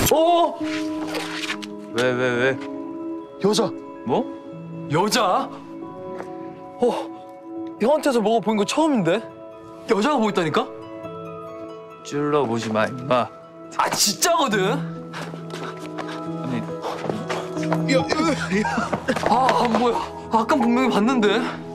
어? 왜? 여자. 뭐? 여자? 형한테서 뭐가 보인 거 처음인데? 여자가 보였다니까? 찔러보지 마, 임마. 아 진짜거든? 아니, 아 뭐야? 아까 분명히 봤는데.